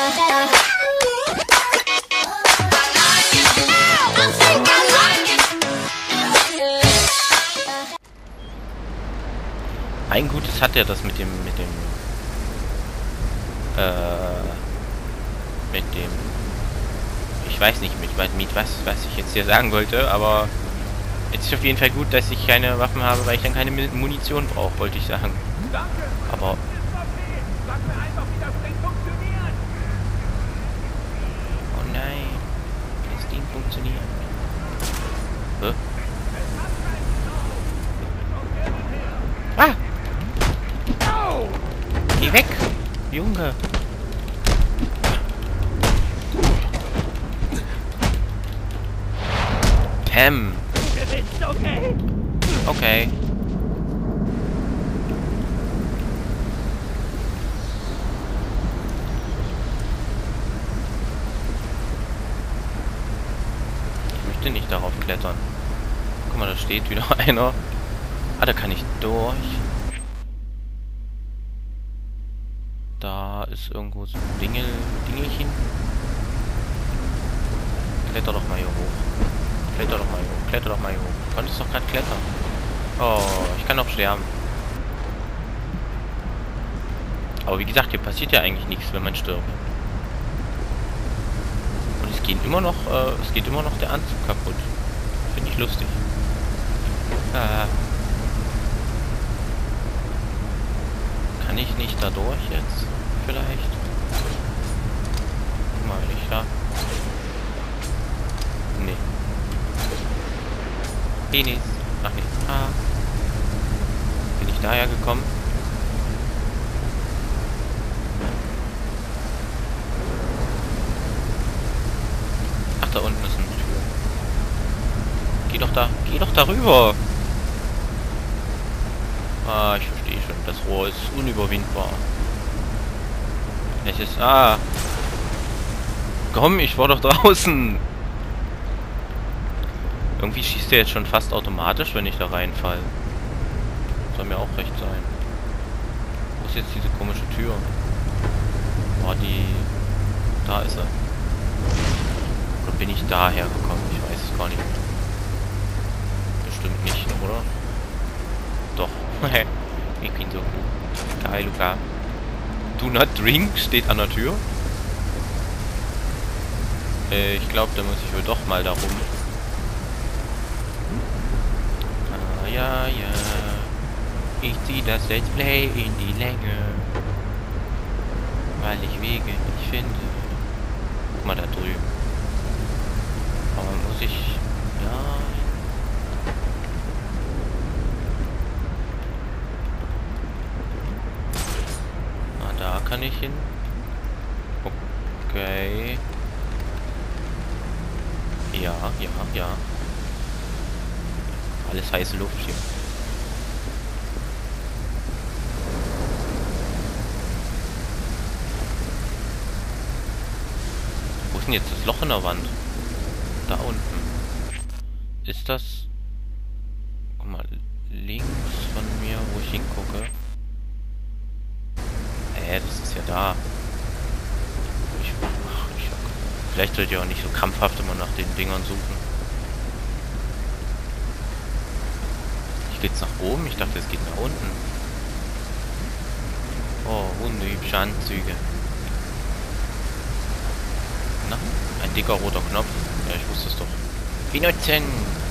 Ein Gutes hat er das mit dem ich weiß nicht, mit was ich jetzt hier sagen wollte, aber jetzt ist auf jeden Fall gut, dass ich keine Waffen habe, weil ich dann keine Munition brauche, wollte ich sagen. Aber oh nein, das Ding funktioniert. Hä? Ah! Geh weg, Junge! Pam! Okay. Ich möchte nicht darauf klettern. Guck mal, da steht wieder einer. Ah, da kann ich durch. Da ist irgendwo so ein Dingelchen. Kletter doch mal hier hoch. Kletter doch mal hier hoch. Kletter doch mal hier hoch. Du konntest doch gerade klettern. Oh, ich kann doch sterben. Aber wie gesagt, hier passiert ja eigentlich nichts, wenn man stirbt. Und es geht immer noch der Anzug kaputt. Finde ich lustig. Kann ich nicht da durch jetzt? Vielleicht? Guck mal, wenn ich da... Nee. Penis. Ach nee. Ah. Bin ich daher gekommen? Ach, da unten ist eine Tür. Geh doch darüber! Ah, ich verstehe schon. Das Rohr ist unüberwindbar. Es ist... Ah! Komm, ich war doch draußen! Irgendwie schießt er jetzt schon fast automatisch, wenn ich da reinfall. Soll mir auch recht sein. Wo ist jetzt diese komische Tür? Oh, die... Da ist er. Oder bin ich daher gekommen? Ich weiß es gar nicht. Bestimmt nicht, oder? Doch. Ich bin so gut. Geil, Luca. Do not drink steht an der Tür. Ich glaube, da muss ich wohl doch mal darum. Ah, ja. Ich ziehe das Let's Play in die Länge. Weil ich Wege nicht finde. Guck mal da drüben. Aber muss ich... Ja... Da kann ich hin. Okay. Ja. Alles heiße Luft hier. Wo ist denn jetzt das Loch in der Wand? Da unten. Ist das... Guck mal, links von mir, wo ich hingucke. Das ist ja da. Vielleicht sollte ich auch nicht so krampfhaft immer nach den Dingern suchen. Hier geht's nach oben? Ich dachte, es geht nach unten. Oh, wunderhübsche Anzüge. Na, ein dicker roter Knopf. Ja, ich wusste es doch. Benutzen!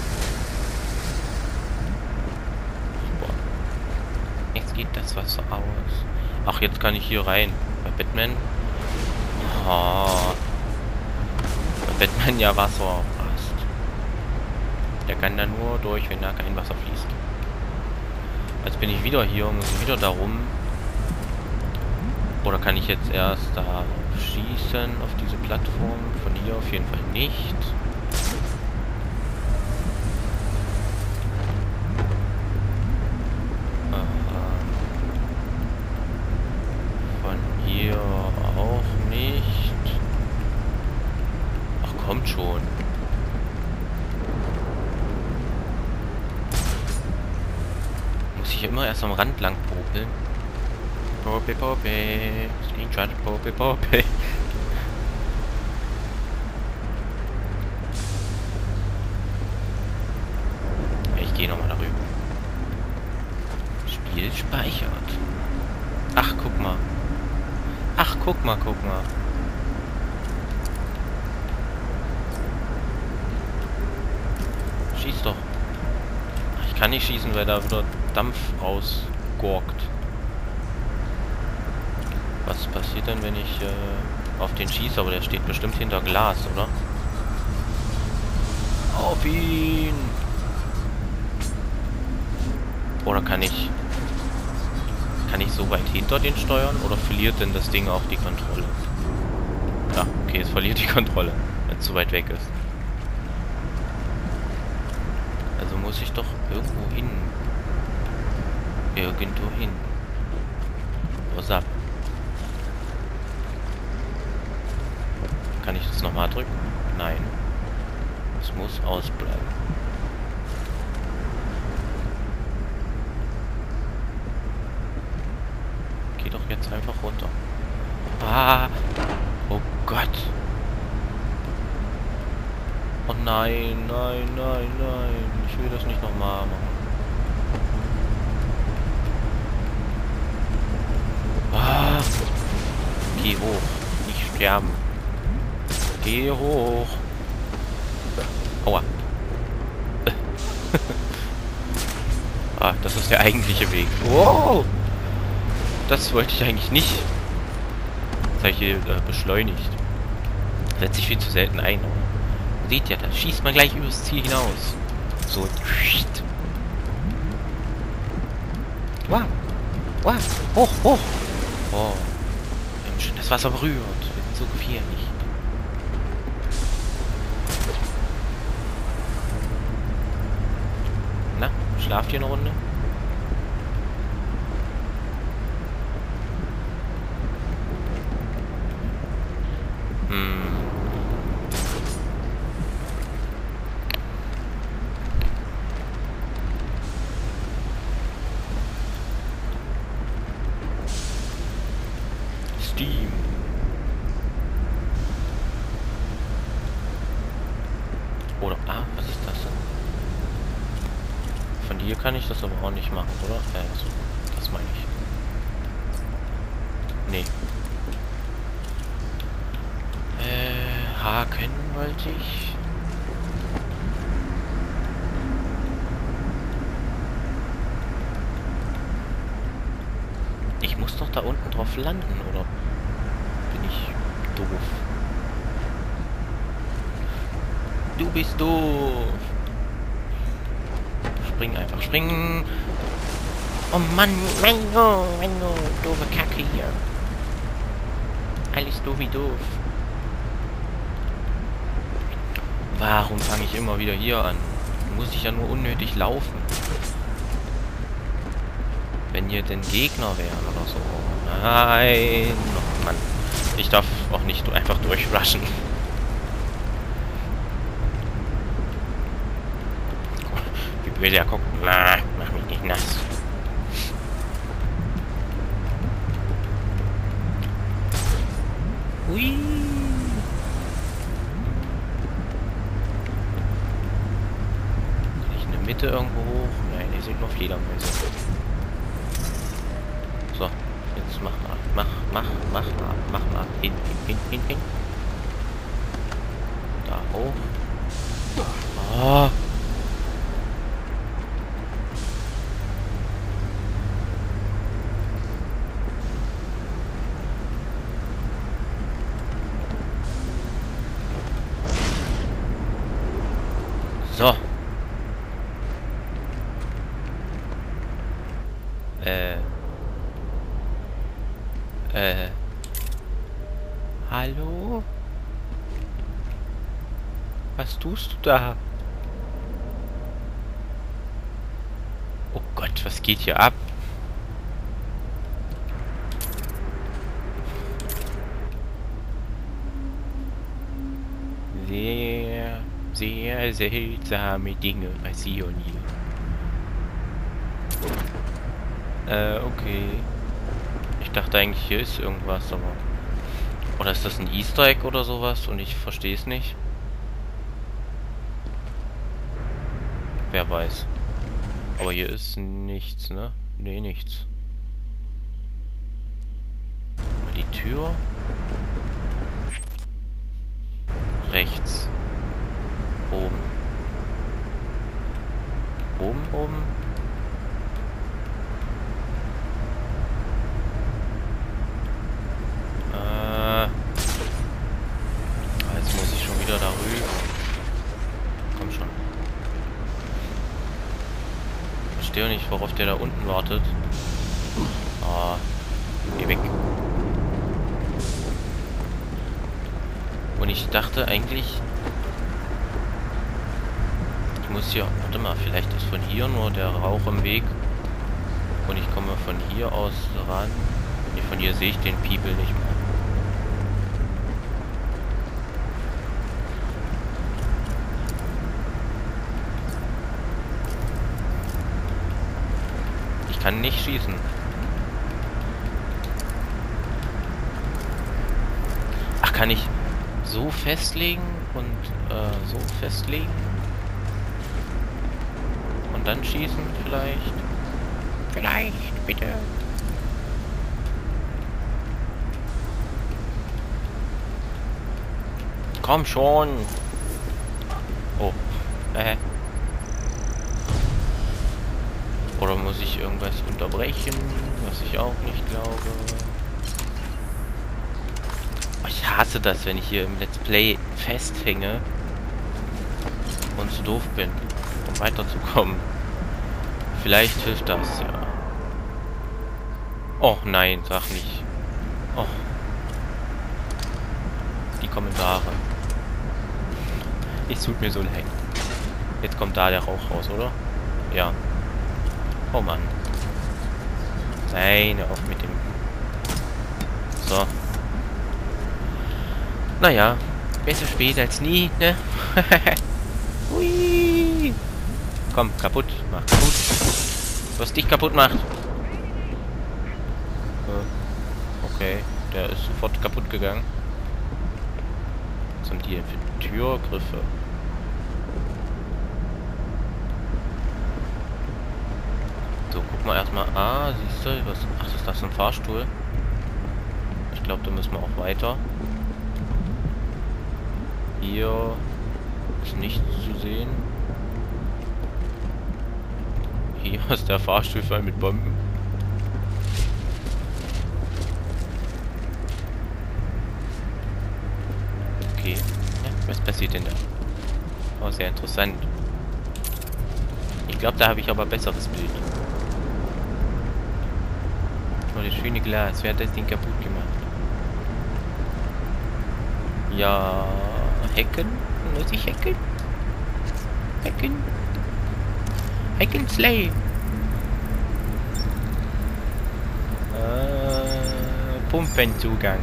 Boah. Jetzt geht das Wasser aus. Ach, jetzt kann ich hier rein. Bei Batman. Oh. Bei Batman ja Wasser passt. Der kann da nur durch, wenn da kein Wasser fließt. Jetzt bin ich wieder hier, muss ich wieder darum. Oder kann ich jetzt erst da schießen auf diese Plattform? Von hier auf jeden Fall nicht. Hier auch nicht. Ach, kommt schon. Muss ich immer erst am Rand lang popeln? Screenshot, Speichert. Ach, guck mal. Ach, guck mal, guck mal. Schieß doch. Ich kann nicht schießen, weil da wieder Dampf rausgurkt. Was passiert denn, wenn ich auf den schieße? Aber der steht bestimmt hinter Glas, oder? Auf ihn! Oder kann ich so weit hinter den steuern? Oder verliert denn das Ding auch die Kontrolle? Ja, okay, es verliert die Kontrolle, wenn es zu weit weg ist. Also muss ich doch irgendwo hin. Irgendwo hin. Was ab? Kann ich das nochmal drücken? Nein. Es muss ausbleiben. Geh doch jetzt einfach runter. Ah! Oh Gott! Oh nein, nein, nein, nein. Ich will das nicht nochmal machen. Ah! Geh hoch. Nicht sterben. Geh hoch. Aua. Ah, das ist der eigentliche Weg. Wow! Das wollte ich eigentlich nicht. Das habe ich hier beschleunigt. Setze ich viel zu selten ein. Seht ihr, da schießt man gleich übers Ziel hinaus. So. Wow. Wow. Hoch, hoch. Oh. Wir haben schön das Wasser berührt. Wir sind so gefährlich. Na, schlaft ihr eine Runde? Steam. Oder, was ist das denn? Von hier kann ich das aber auch nicht machen, oder? So, das meine ich. Nee. Haken wollte ich. Ich muss doch da unten drauf landen, oder bin ich doof? Du bist doof. Spring einfach, springen. Oh Mann, Mango, doofe Kacke hier. Alles doof wie doof. Warum fange ich immer wieder hier an? Muss ich ja nur unnötig laufen. Wenn hier denn Gegner wären oder so. Nein. Oh Mann. Ich darf auch nicht einfach durchrushen. Wie will der gucken? Na, mach mich nicht nass. Hui. Kann ich in der Mitte irgendwo hoch? Nein, hier sind nur Fledermäuse. So, jetzt mach mal. Mach mal. Hin. Da hoch. Oh. So. Hallo? Was tust du da? Oh Gott, was geht hier ab? Sehr, sehr seltsame Dinge passieren hier. Okay. Ich dachte eigentlich, hier ist irgendwas, aber... Oder ist das ein Easter Egg oder sowas und ich verstehe es nicht? Wer weiß. Aber hier ist nichts, ne? Nee, nichts. Tür. Rechts. Oben. Oben. Jetzt muss ich schon wieder darüber. Komm schon. Ich verstehe nicht, worauf der da unten wartet. Ah, geh weg. Und ich dachte eigentlich, ich muss hier, warte mal, vielleicht ist von hier nur der Rauch im Weg und ich komme von hier aus ran. Nee, von hier sehe ich den People nicht mehr. Ich kann nicht schießen. Ach, kann ich so festlegen und so festlegen? Und dann schießen vielleicht? Vielleicht, bitte. Komm schon. Oh. Oder muss ich irgendwas unterbrechen, was ich auch nicht glaube? Ich hasse das, wenn ich hier im Let's Play festhänge und zu doof bin, um weiterzukommen. Vielleicht hilft das, ja. Oh nein, sag nicht. Oh. Die Kommentare. Es tut mir so leid. Jetzt kommt da der Rauch raus, oder? Ja. Oh Mann. Nein, hör auf mit dem... So. Naja, besser spät als nie, ne? Hui. Komm, kaputt. Mach kaputt. Was dich kaputt macht. Okay, der ist sofort kaputt gegangen. Was haben die denn für Türgriffe? So, guck mal erstmal. Ah, siehst du, was? Ach, ist das ein Fahrstuhl? Ich glaube, da müssen wir auch weiter. Hier ist nichts zu sehen. Hier ist der Fahrstuhl voll mit Bomben. Okay. Ja, was passiert denn da? Oh, sehr interessant. Ich glaube, da habe ich aber besseres Bild. Oh, das schöne Glas. Wer hat das Ding kaputt gemacht? Ja, hacken? Muss ich hacken? Hacken? Hacken Slay! Pumpenzugang.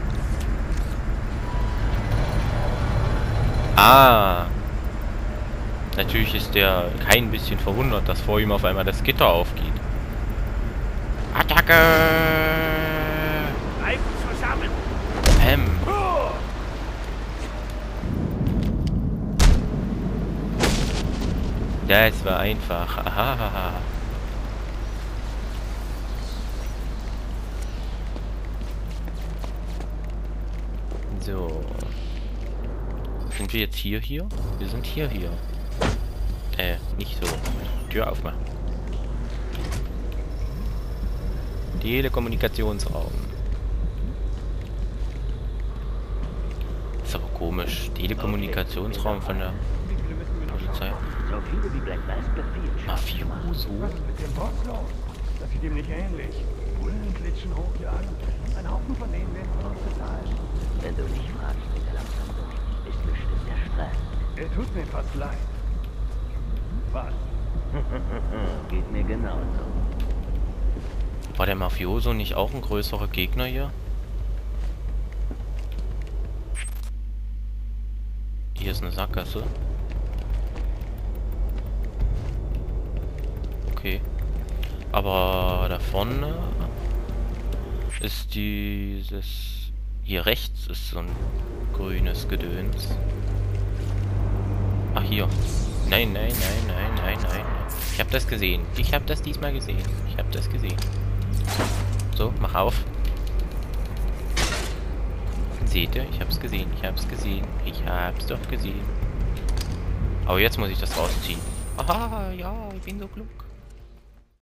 Ah. Natürlich ist der kein bisschen verwundert, dass vor ihm auf einmal das Gitter aufgeht. Attacke! Bleibt zusammen! Pam. Das war einfach. Ahahaha. So. Sind wir jetzt hier? Wir sind hier. Nicht so. Tür aufmachen. Telekommunikationsraum. Ist aber komisch. Telekommunikationsraum von der Polizei. So viele wie Black Mask befehlen. Mafioso? Was ist mit dem Boss los? Das sieht ihm nicht ähnlich. Bullen klitschen hochjagen. Ein Haufen von denen werden von uns bezahlt. Wenn du mich fragst, mit der langsam durch, ist bestimmt der Stress. Er tut mir fast leid. Was? Geht mir genauso. War der Mafioso nicht auch ein größerer Gegner hier? Hier ist eine Sackgasse. Okay. Aber da vorne ist dieses... Hier rechts ist so ein grünes Gedöns. Ach, hier. Nein. Ich habe das gesehen. Ich habe das diesmal gesehen. So, mach auf. Seht ihr? Ich hab's gesehen. Ich hab's gesehen. Ich hab's doch gesehen. Aber jetzt muss ich das rausziehen. Aha, ja, ich bin so klug.